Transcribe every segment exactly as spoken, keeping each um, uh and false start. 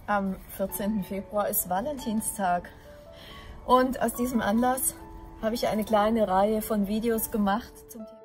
Am vierzehnten Februar ist Valentinstag und aus diesem Anlass habe ich eine kleine Reihe von Videos gemacht zum Thema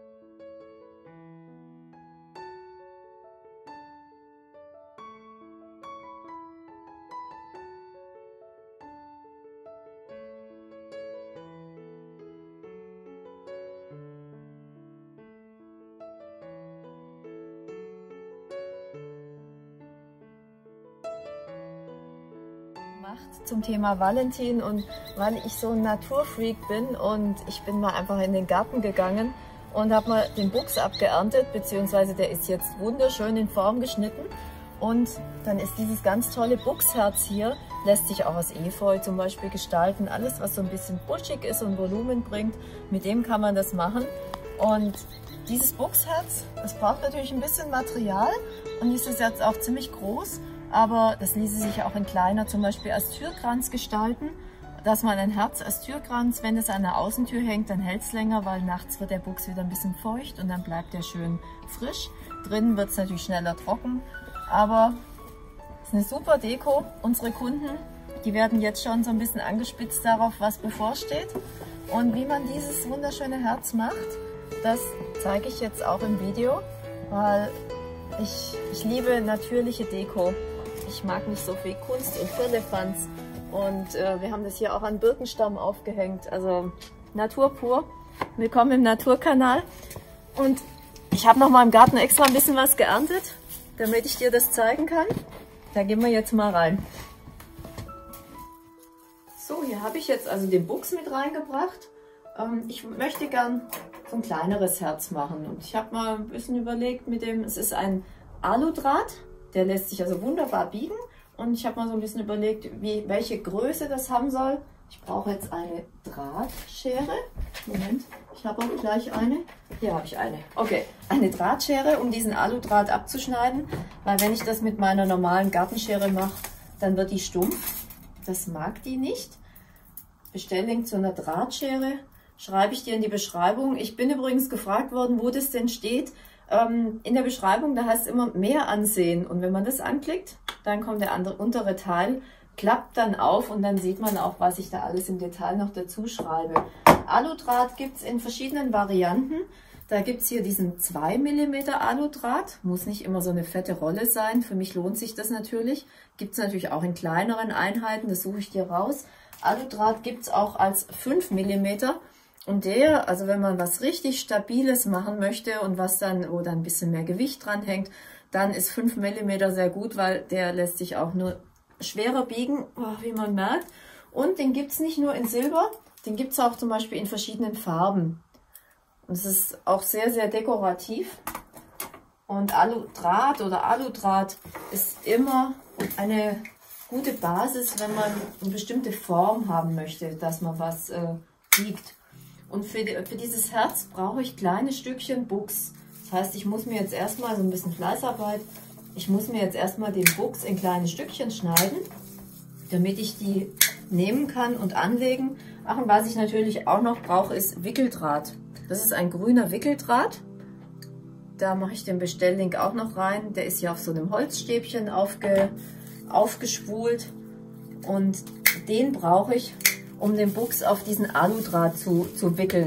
zum Thema Valentin, und weil ich so ein Naturfreak bin und ich bin mal einfach in den Garten gegangen und habe mal den Buchs abgeerntet, beziehungsweise der ist jetzt wunderschön in Form geschnitten, und dann ist dieses ganz tolle Buchsherz hier, lässt sich auch aus Efeu zum Beispiel gestalten. Alles, was so ein bisschen buschig ist und Volumen bringt, mit dem kann man das machen. Und dieses Buchsherz, das braucht natürlich ein bisschen Material und ist jetzt auch ziemlich groß. Aber das ließe sich auch in kleiner zum Beispiel als Türkranz gestalten, dass man ein Herz als Türkranz, wenn es an der Außentür hängt, dann hält es länger, weil nachts wird der Buchs wieder ein bisschen feucht und dann bleibt er schön frisch. Drinnen wird es natürlich schneller trocken, aber es ist eine super Deko. Unsere Kunden, die werden jetzt schon so ein bisschen angespitzt darauf, was bevorsteht. Und wie man dieses wunderschöne Herz macht, das zeige ich jetzt auch im Video, weil ich, ich liebe natürliche Deko. Ich mag nicht so viel Kunst und Firlefanz, und äh, wir haben das hier auch an Birkenstamm aufgehängt, also Natur pur. Willkommen im Naturkanal, und ich habe noch mal im Garten extra ein bisschen was geerntet, damit ich dir das zeigen kann. Da gehen wir jetzt mal rein. So, hier habe ich jetzt also den Buchs mit reingebracht. Ähm, ich möchte gern so ein kleineres Herz machen, und ich habe mal ein bisschen überlegt mit dem, es ist ein Aludraht. Der lässt sich also wunderbar biegen, und ich habe mal so ein bisschen überlegt, wie, welche Größe das haben soll. Ich brauche jetzt eine Drahtschere. Moment, ich habe auch gleich eine. Hier habe ich eine. Okay, eine Drahtschere, um diesen Aludraht abzuschneiden, weil wenn ich das mit meiner normalen Gartenschere mache, dann wird die stumpf. Das mag die nicht. Bestelllink zu einer Drahtschere schreibe ich dir in die Beschreibung. Ich bin übrigens gefragt worden, wo das denn steht. In der Beschreibung, da heißt es immer mehr ansehen, und wenn man das anklickt, dann kommt der andere, untere Teil, klappt dann auf, und dann sieht man auch, was ich da alles im Detail noch dazu schreibe. Aludraht gibt es in verschiedenen Varianten. Da gibt es hier diesen zwei Millimeter Aludraht, muss nicht immer so eine fette Rolle sein, für mich lohnt sich das natürlich. Gibt es natürlich auch in kleineren Einheiten, das suche ich dir raus. Aludraht gibt es auch als fünf Millimeter. Und der, also wenn man was richtig Stabiles machen möchte und was dann, wo dann ein bisschen mehr Gewicht dran hängt, dann ist fünf Millimeter sehr gut, weil der lässt sich auch nur schwerer biegen, wie man merkt. Und den gibt es nicht nur in Silber, den gibt es auch zum Beispiel in verschiedenen Farben. Und es ist auch sehr, sehr dekorativ. Und Aludraht oder Aludraht ist immer eine gute Basis, wenn man eine bestimmte Form haben möchte, dass man was äh, biegt. Und für, die, für dieses Herz brauche ich kleine Stückchen Buchs. Das heißt, ich muss mir jetzt erstmal so ein bisschen Fleißarbeit, ich muss mir jetzt erstmal den Buchs in kleine Stückchen schneiden, damit ich die nehmen kann und anlegen. Ach, und was ich natürlich auch noch brauche, ist Wickeldraht. Das ist ein grüner Wickeldraht. Da mache ich den Bestelllink auch noch rein. Der ist hier auf so einem Holzstäbchen aufge, aufgespult. Und den brauche ich, um den Buchs auf diesen Aludraht zu, zu wickeln.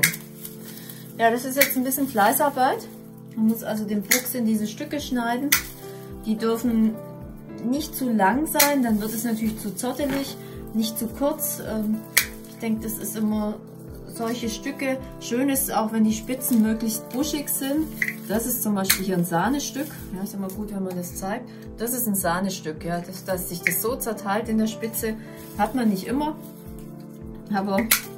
Ja, das ist jetzt ein bisschen Fleißarbeit. Man muss also den Buchs in diese Stücke schneiden. Die dürfen nicht zu lang sein, dann wird es natürlich zu zottelig, nicht zu kurz. Ich denke, das ist immer solche Stücke. Schön ist auch, wenn die Spitzen möglichst buschig sind. Das ist zum Beispiel hier ein Sahnestück. Ja, ist immer gut, wenn man das zeigt. Das ist ein Sahnestück. Ja, dass, dass sich das so zerteilt in der Spitze, hat man nicht immer. Aber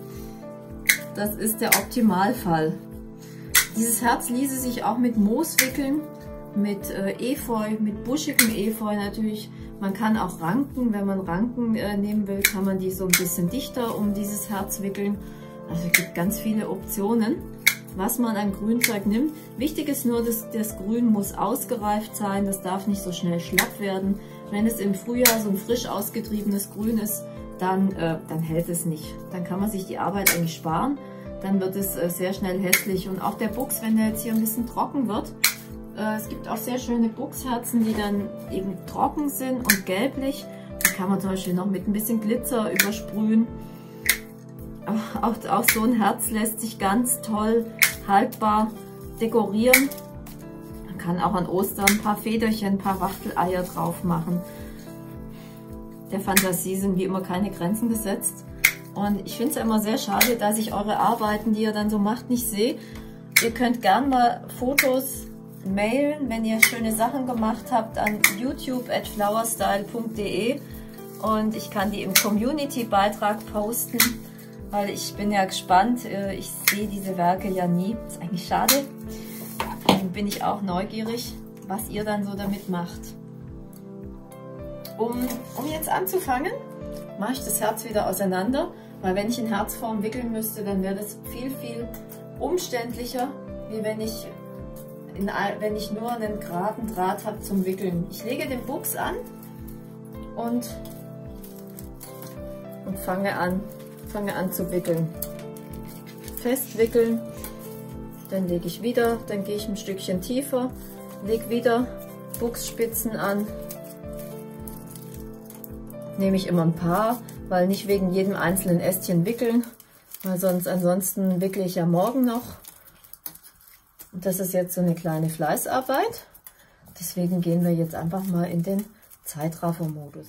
das ist der Optimalfall. Dieses Herz ließe sich auch mit Moos wickeln, mit äh, Efeu, mit buschigem Efeu natürlich. Man kann auch Ranken, wenn man Ranken äh, nehmen will, kann man die so ein bisschen dichter um dieses Herz wickeln. Also es gibt ganz viele Optionen, was man an Grünzeug nimmt. Wichtig ist nur, dass das Grün muss ausgereift sein, das darf nicht so schnell schlapp werden. Wenn es im Frühjahr so ein frisch ausgetriebenes Grün ist, dann, äh, dann hält es nicht. Dann kann man sich die Arbeit eigentlich sparen. Dann wird es äh, sehr schnell hässlich. Und auch der Buchs, wenn der jetzt hier ein bisschen trocken wird, Äh, es gibt auch sehr schöne Buchsherzen, die dann eben trocken sind und gelblich. Die kann man zum Beispiel noch mit ein bisschen Glitzer übersprühen. Auch, auch so ein Herz lässt sich ganz toll haltbar dekorieren. Man kann auch an Ostern ein paar Federchen, ein paar Wachteleier drauf machen. Der Fantasie sind wie immer keine Grenzen gesetzt. Und ich finde es ja immer sehr schade, dass ich eure Arbeiten, die ihr dann so macht, nicht sehe. Ihr könnt gerne mal Fotos mailen, wenn ihr schöne Sachen gemacht habt, an youtube at flowerstyle punkt de und ich kann die im Community-Beitrag posten, weil ich bin ja gespannt. Ich sehe diese Werke ja nie. Ist eigentlich schade. Dann bin ich auch neugierig, was ihr dann so damit macht. Um, um jetzt anzufangen, mache ich das Herz wieder auseinander, weil wenn ich in Herzform wickeln müsste, dann wäre das viel, viel umständlicher, wie wenn ich, in, wenn ich nur einen geraden Draht habe zum Wickeln. Ich lege den Buchs an und, und fange an, fange an zu wickeln. Festwickeln, dann lege ich wieder, dann gehe ich ein Stückchen tiefer, lege wieder Buchsspitzen an. Nehme ich immer ein paar, weil nicht wegen jedem einzelnen Ästchen wickeln, weil sonst ansonsten wickle ich ja morgen noch. Und das ist jetzt so eine kleine Fleißarbeit. Deswegen gehen wir jetzt einfach mal in den Zeitraffer-Modus.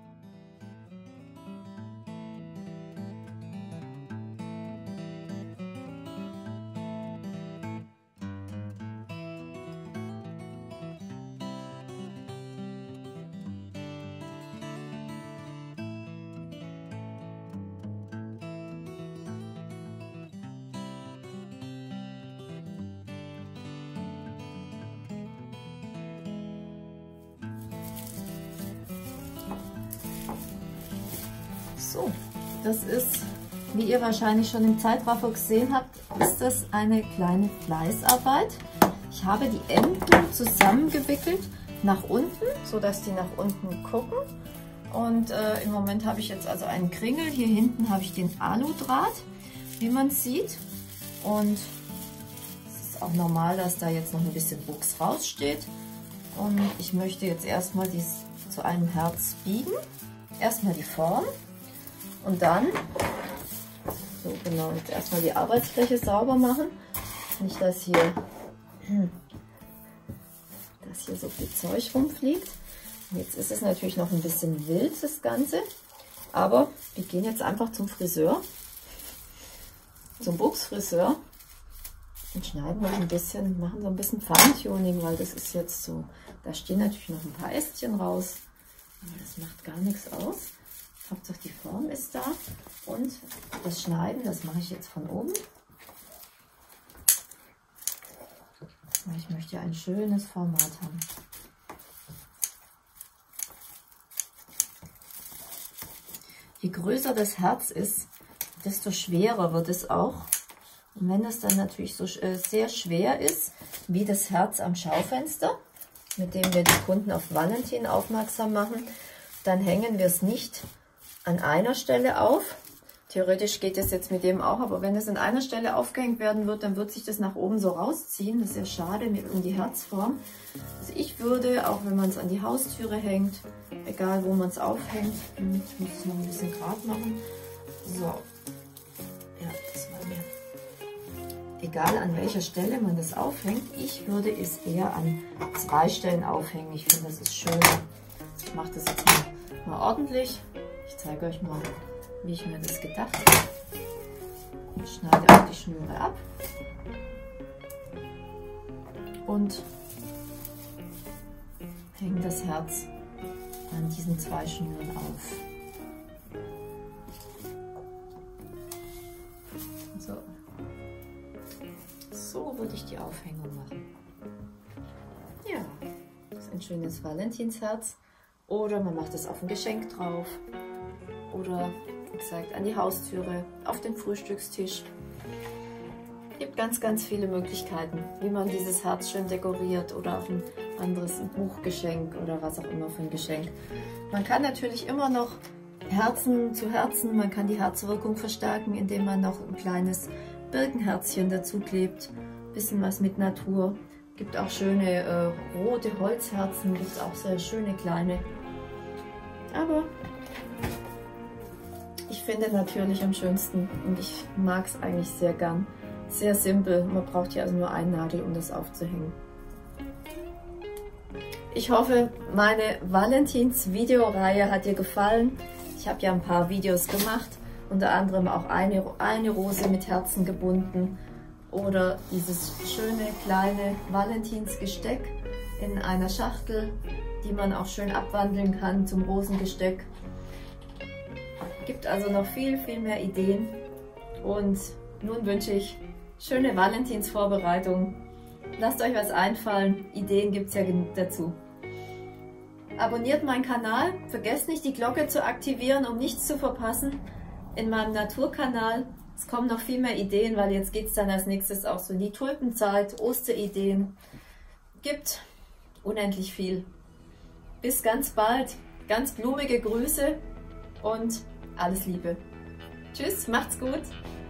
So, das ist, wie ihr wahrscheinlich schon im Zeitraffer gesehen habt, ist das eine kleine Fleißarbeit. Ich habe die Enden zusammengewickelt nach unten, sodass die nach unten gucken. Und äh, im Moment habe ich jetzt also einen Kringel. Hier hinten habe ich den Aludraht, wie man sieht. Und es ist auch normal, dass da jetzt noch ein bisschen Buchs raussteht. Und ich möchte jetzt erstmal dies zu einem Herz biegen. Erstmal die Form. Und dann, so genau, jetzt erstmal die Arbeitsfläche sauber machen. Nicht, dass hier, dass hier so viel Zeug rumfliegt. Und jetzt ist es natürlich noch ein bisschen wild, das Ganze. Aber wir gehen jetzt einfach zum Friseur, zum Buchsfriseur und schneiden noch ein bisschen, machen so ein bisschen Feintuning, weil das ist jetzt so, da stehen natürlich noch ein paar Ästchen raus, aber das macht gar nichts aus. Hauptsache die Form ist da und das Schneiden, das mache ich jetzt von oben. Ich möchte ein schönes Format haben. Je größer das Herz ist, desto schwerer wird es auch. Und wenn es dann natürlich so äh, sehr schwer ist, wie das Herz am Schaufenster, mit dem wir die Kunden auf Valentin aufmerksam machen, dann hängen wir es nicht an einer Stelle auf. Theoretisch geht es jetzt mit dem auch, aber wenn es an einer Stelle aufgehängt werden wird, dann wird sich das nach oben so rausziehen. Das ist ja schade um die Herzform. Also ich würde, auch wenn man es an die Haustüre hängt, egal wo man es aufhängt, ich muss es noch ein bisschen gerade machen. So, ja, das war mir. Egal an welcher Stelle man das aufhängt, ich würde es eher an zwei Stellen aufhängen. Ich finde, das ist schön. Ich mache das jetzt mal, mal ordentlich. Ich zeige euch mal, wie ich mir das gedacht habe. Ich schneide auch die Schnüre ab und hänge das Herz an diesen zwei Schnüren auf. So, so würde ich die Aufhängung machen. Ja, das ist ein schönes Valentinsherz. Oder man macht es auf ein Geschenk drauf. Oder, wie gesagt, an die Haustüre, auf den Frühstückstisch. Es gibt ganz, ganz viele Möglichkeiten, wie man dieses Herz schön dekoriert oder auf ein anderes Buchgeschenk oder was auch immer für ein Geschenk. Man kann natürlich immer noch Herzen zu Herzen, man kann die Herzwirkung verstärken, indem man noch ein kleines Birkenherzchen dazu klebt. Bisschen was mit Natur. Gibt auch schöne äh, rote Holzherzen, gibt es auch sehr schöne kleine. Aber ich finde natürlich am schönsten und ich mag es eigentlich sehr gern. Sehr simpel, man braucht hier also nur einen Nagel, um das aufzuhängen. Ich hoffe, meine Valentins-Videoreihe hat dir gefallen. Ich habe ja ein paar Videos gemacht, unter anderem auch eine, eine Rose mit Herzen gebunden oder dieses schöne kleine Valentins-Gesteck in einer Schachtel, die man auch schön abwandeln kann zum Rosengesteck. Gibt also noch viel, viel mehr Ideen und nun wünsche ich schöne Valentins-Vorbereitung. Lasst euch was einfallen, Ideen gibt es ja genug dazu. Abonniert meinen Kanal, vergesst nicht die Glocke zu aktivieren, um nichts zu verpassen in meinem Naturkanal. Es kommen noch viel mehr Ideen, weil jetzt geht es dann als nächstes auch so in die Tulpenzeit, Osterideen. Gibt unendlich viel. Bis ganz bald, ganz blumige Grüße und alles Liebe. Tschüss, macht's gut!